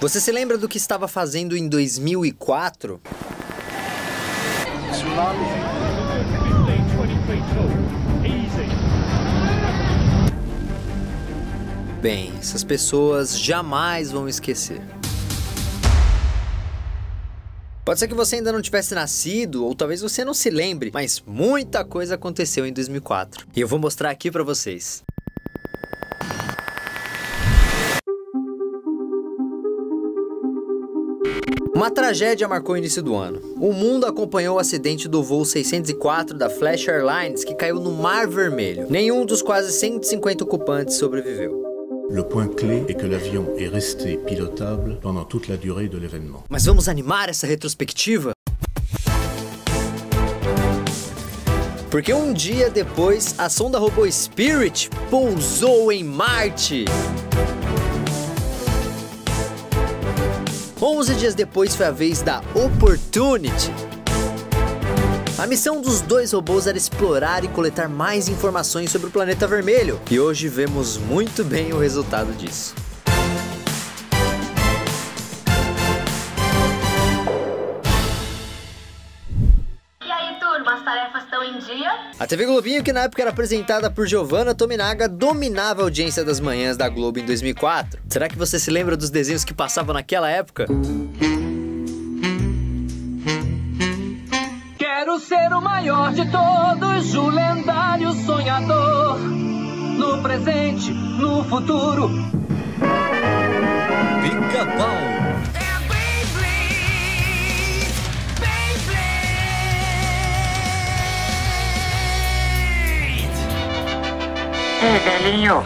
Você se lembra do que estava fazendo em 2004? Bem, essas pessoas jamais vão esquecer. Pode ser que você ainda não tivesse nascido, ou talvez você não se lembre, mas muita coisa aconteceu em 2004. E eu vou mostrar aqui pra vocês. Uma tragédia marcou o início do ano. O mundo acompanhou o acidente do voo 604 da Flash Airlines que caiu no Mar Vermelho. Nenhum dos quase 150 ocupantes sobreviveu. Le point clé est que l'avion est resté pilotable pendant toute la durée de l'événement. Mas vamos animar essa retrospectiva? Porque um dia depois, a sonda robô Spirit pousou em Marte. 11 dias depois foi a vez da Opportunity. A missão dos dois robôs era explorar e coletar mais informações sobre o planeta vermelho. E hoje vemos muito bem o resultado disso. E aí, turma, as tarefas estão em dia? A TV Globinho, que na época era apresentada por Giovanna Tominaga, dominava a audiência das manhãs da Globo em 2004. Será que você se lembra dos desenhos que passavam naquela época? Quero ser o maior de todos, o lendário sonhador. No presente, no futuro. Pica-pau. Ei, velhinho.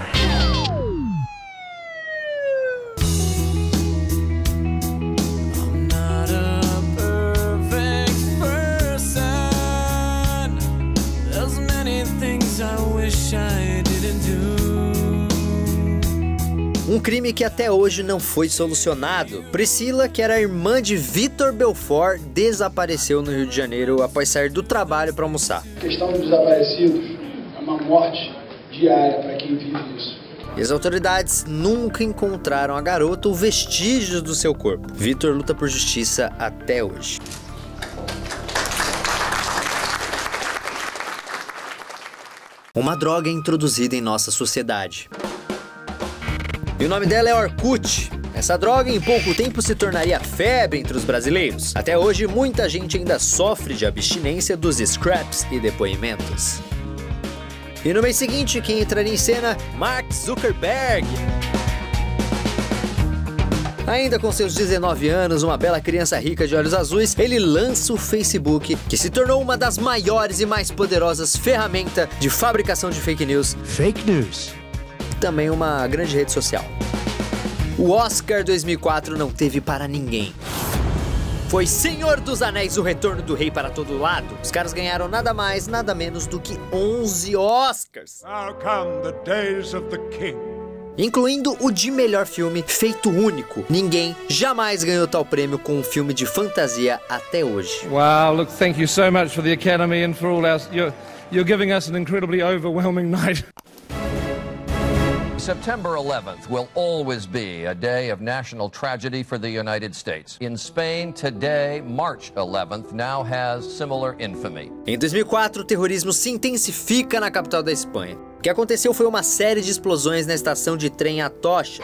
Um crime que até hoje não foi solucionado. Priscila, que era irmã de Vitor Belfort, desapareceu no Rio de Janeiro após sair do trabalho para almoçar. A questão dos desaparecidos é uma morte diária para quem vive isso. E as autoridades nunca encontraram a garota ou vestígios do seu corpo. Vitor luta por justiça até hoje. Uma droga introduzida em nossa sociedade. E o nome dela é Orkut. Essa droga em pouco tempo se tornaria febre entre os brasileiros. Até hoje, muita gente ainda sofre de abstinência dos scraps e depoimentos. E no mês seguinte, quem entraria em cena? Mark Zuckerberg. Ainda com seus 19 anos, uma bela criança rica de olhos azuis, ele lança o Facebook, que se tornou uma das maiores e mais poderosas ferramentas de fabricação de fake news. Fake news. Também uma grande rede social. O Oscar 2004 não teve para ninguém. Foi Senhor dos Anéis, o Retorno do Rei para todo lado. Os caras ganharam nada mais, nada menos do que 11 Oscars. Now come the days of the king. Incluindo o de melhor filme, feito único. Ninguém jamais ganhou tal prêmio com um filme de fantasia até hoje. Wow, look, thank you so much for the Academy and for all our... You're giving us an incredibly overwhelming night. September 11th will always be a day of national tragedy for the United States. In Spain, today, March 11th, now has similar infamy. Em 2004, o terrorismo se intensifica na capital da Espanha. O que aconteceu foi uma série de explosões na estação de trem Atocha.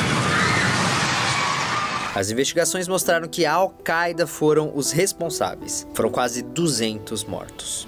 As investigações mostraram que a Al-Qaeda foram os responsáveis. Foram quase 200 mortos.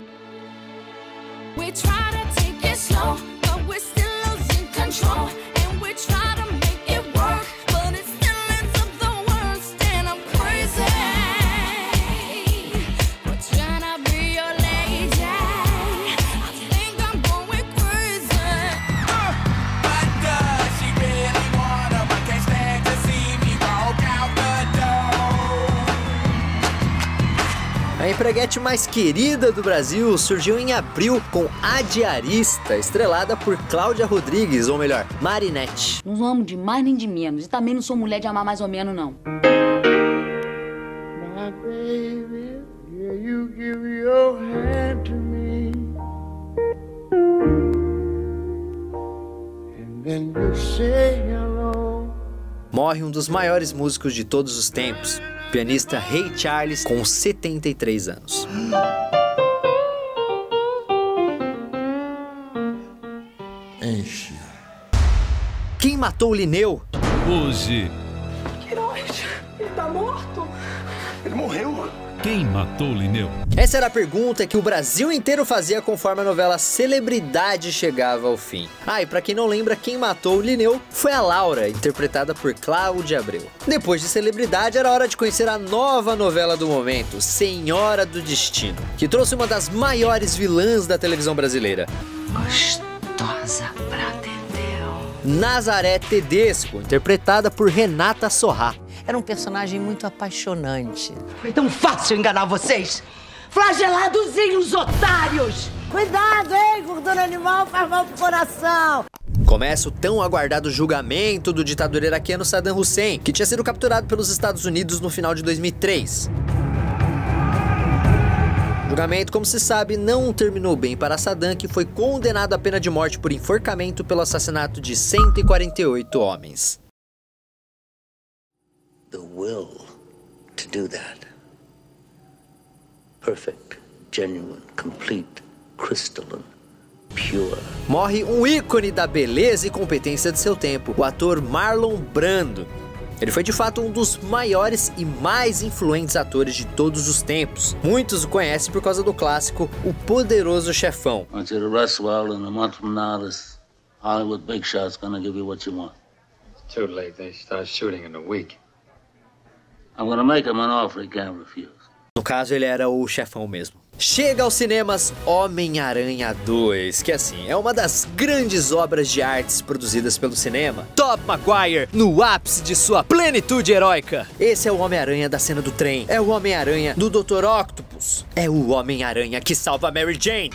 A empreguete mais querida do Brasil surgiu em abril com A Diarista, estrelada por Cláudia Rodrigues, ou melhor, Marinette. Não amo de mais nem de menos, e também não sou mulher de amar mais ou menos, não. My baby, yeah, you give your hand to me, and then you say hello. morre um dos maiores músicos de todos os tempos, o pianista Ray Charles, com 73 anos. Enche. Quem matou Linneu? Hoje. Queiroz, ele tá morto. Ele morreu. Quem matou Linneu? Essa era a pergunta que o Brasil inteiro fazia conforme a novela Celebridade chegava ao fim. Ah, e pra quem não lembra, quem matou Linneu foi a Laura, interpretada por Cláudia Abreu. Depois de Celebridade, era hora de conhecer a nova novela do momento, Senhora do Destino, que trouxe uma das maiores vilãs da televisão brasileira. Gostosa pra Dedéu. Nazaré Tedesco, interpretada por Renata Sorrah. Era um personagem muito apaixonante. Foi tão fácil enganar vocês. Flageladozinhos otários. Cuidado, hein? Gordura animal faz mal pro coração. Começa o tão aguardado julgamento do ditador iraquiano Saddam Hussein, que tinha sido capturado pelos Estados Unidos no final de 2003. O julgamento, como se sabe, não terminou bem para Saddam, que foi condenado à pena de morte por enforcamento pelo assassinato de 148 homens. The will to do that. Perfect, genuine, complete, crystalline, pure. Morre um ícone da beleza e competência de seu tempo, o ator Marlon Brando. Ele foi de fato um dos maiores e mais influentes atores de todos os tempos. Muitos o conhecem por causa do clássico O Poderoso Chefão. I want you to rest well, and a month from now, this Hollywood big shot's gonna give you what you want. It's too late. They start shooting in a week. I'm gonna make him an offer he can't refuse. No caso, ele era o chefão mesmo. Chega aos cinemas Homem-Aranha 2, que assim, é uma das grandes obras de artes produzidas pelo cinema. Tobey Maguire no ápice de sua plenitude heróica. Esse é o Homem-Aranha da cena do trem, é o Homem-Aranha do Dr. Octopus, é o Homem-Aranha que salva Mary Jane.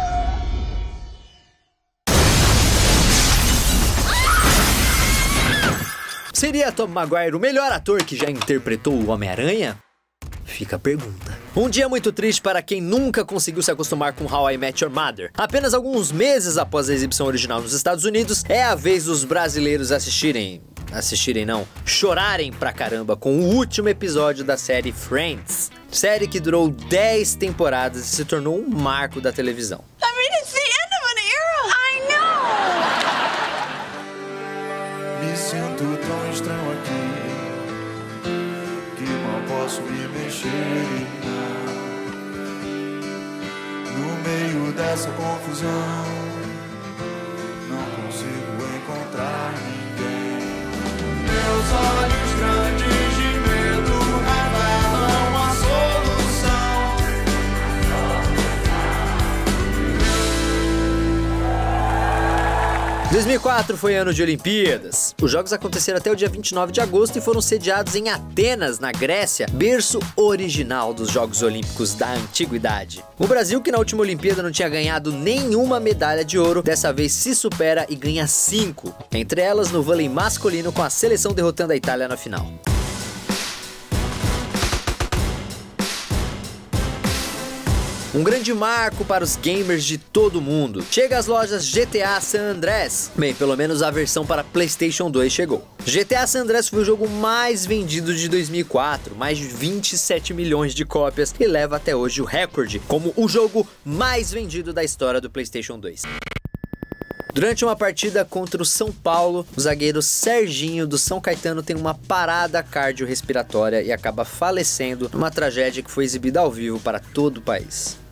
Seria Tobey Maguire o melhor ator que já interpretou o Homem-Aranha? Fica a pergunta. Um dia muito triste para quem nunca conseguiu se acostumar com How I Met Your Mother. Apenas alguns meses após a exibição original nos Estados Unidos, é a vez dos brasileiros chorarem pra caramba com o último episódio da série Friends. Série que durou 10 temporadas e se tornou um marco da televisão. I mean, it's the end of an era. I know. Me sinto tão estranho aqui que mal posso me mexer. No meio dessa confusão, não consigo encontrar ninguém. Meus olhos grandes de medo revelam a solução. 2004 foi ano de Olimpíadas. Os jogos aconteceram até o dia 29 de agosto e foram sediados em Atenas, na Grécia, berço original dos Jogos Olímpicos da Antiguidade. O Brasil, que na última Olimpíada não tinha ganhado nenhuma medalha de ouro, dessa vez se supera e ganha 5, entre elas no vôlei masculino, com a seleção derrotando a Itália na final. Um grande marco para os gamers de todo o mundo. Chega às lojas GTA San Andreas. Bem, pelo menos a versão para PlayStation 2 chegou. GTA San Andreas foi o jogo mais vendido de 2004, mais de 27 milhões de cópias, e leva até hoje o recorde como o jogo mais vendido da história do PlayStation 2. Durante uma partida contra o São Paulo, o zagueiro Serginho do São Caetano tem uma parada cardiorrespiratória e acaba falecendo numa tragédia que foi exibida ao vivo para todo o país.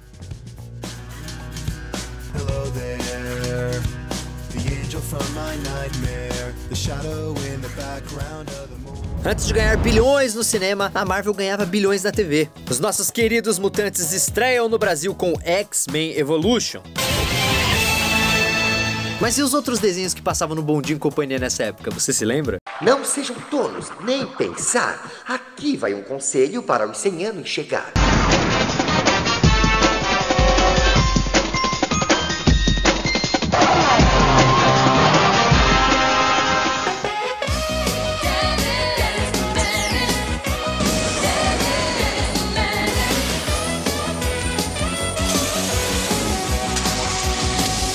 Antes de ganhar bilhões no cinema, a Marvel ganhava bilhões na TV. Os nossos queridos mutantes estreiam no Brasil com X-Men Evolution. Mas e os outros desenhos que passavam no Bom Dia e Companhia nessa época, você se lembra? Não sejam tolos, nem pensar. Aqui vai um conselho para os 100 anos chegar.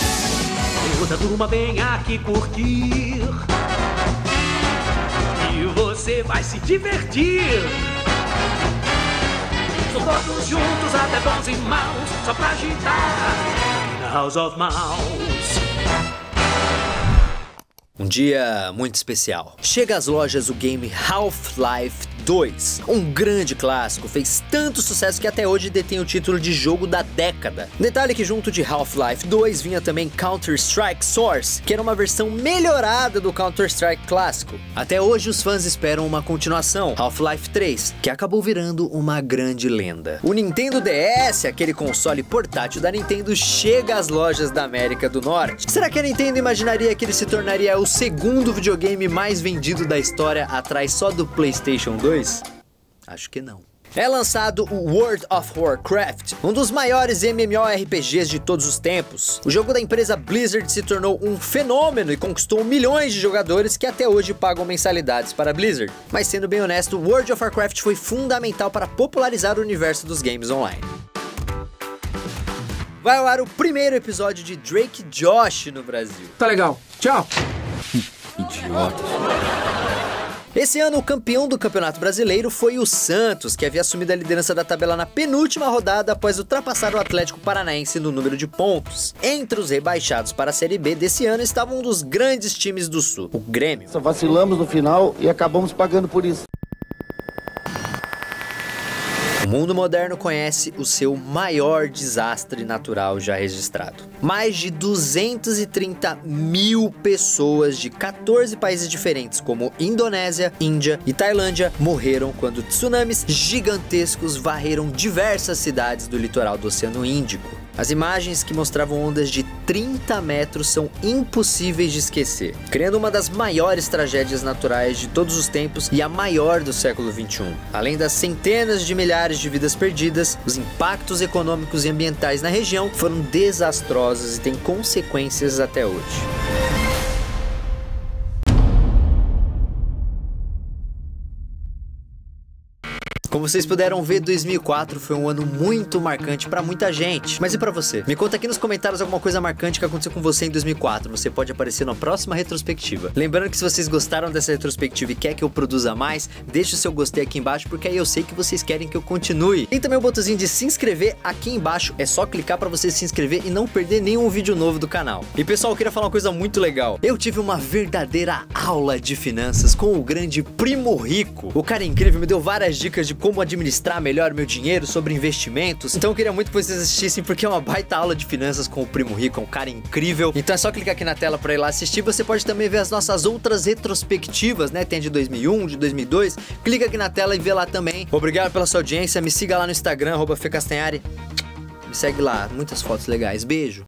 Toda turma vem aqui curtir, e você vai se divertir. Todos juntos, até bons e maus, só pra agitar. House of Mouse. Um dia muito especial. Chega às lojas o game Half-Life 2. Um grande clássico, fez tanto sucesso que até hoje detém o título de jogo da década. Detalhe que junto de Half-Life 2 vinha também Counter-Strike Source, que era uma versão melhorada do Counter-Strike clássico. Até hoje os fãs esperam uma continuação, Half-Life 3, que acabou virando uma grande lenda. O Nintendo DS, aquele console portátil da Nintendo, chega às lojas da América do Norte. Será que a Nintendo imaginaria que ele se tornaria o segundo videogame mais vendido da história, atrás só do PlayStation 2? Acho que não. É lançado o World of Warcraft, um dos maiores MMORPGs de todos os tempos. O jogo da empresa Blizzard se tornou um fenômeno e conquistou milhões de jogadores que até hoje pagam mensalidades para a Blizzard. Mas sendo bem honesto, World of Warcraft foi fundamental para popularizar o universo dos games online. Vai ao ar o primeiro episódio de Drake Josh no Brasil. Tá legal, tchau. Idiota. Esse ano, o campeão do Campeonato Brasileiro foi o Santos, que havia assumido a liderança da tabela na penúltima rodada após ultrapassar o Atlético Paranaense no número de pontos. Entre os rebaixados para a Série B desse ano estavam um dos grandes times do Sul, o Grêmio. Só vacilamos no final e acabamos pagando por isso. O mundo moderno conhece o seu maior desastre natural já registrado. Mais de 230 mil pessoas de 14 países diferentes, como Indonésia, Índia e Tailândia, morreram quando tsunamis gigantescos varreram diversas cidades do litoral do Oceano Índico. As imagens que mostravam ondas de 30 metros são impossíveis de esquecer, criando uma das maiores tragédias naturais de todos os tempos e a maior do século XXI. Além das centenas de milhares de vidas perdidas, os impactos econômicos e ambientais na região foram desastrosos e têm consequências até hoje. Como vocês puderam ver, 2004 foi um ano muito marcante pra muita gente. Mas e pra você? Me conta aqui nos comentários alguma coisa marcante que aconteceu com você em 2004. Você pode aparecer na próxima retrospectiva. Lembrando que se vocês gostaram dessa retrospectiva e quer que eu produza mais, deixa o seu gostei aqui embaixo, porque aí eu sei que vocês querem que eu continue. Tem também o botãozinho de se inscrever aqui embaixo. É só clicar pra você se inscrever e não perder nenhum vídeo novo do canal. E pessoal, eu queria falar uma coisa muito legal. Eu tive uma verdadeira aula de finanças com o grande Primo Rico. O cara é incrível, me deu várias dicas de como administrar melhor meu dinheiro, sobre investimentos. Então eu queria muito que vocês assistissem, porque é uma baita aula de finanças com o Primo Rico, é um cara incrível. Então é só clicar aqui na tela para ir lá assistir. Você pode também ver as nossas outras retrospectivas, né? Tem a de 2001, de 2002. Clica aqui na tela e vê lá também. Obrigado pela sua audiência. Me siga lá no Instagram, @FeCastanhari. Me segue lá, muitas fotos legais. Beijo.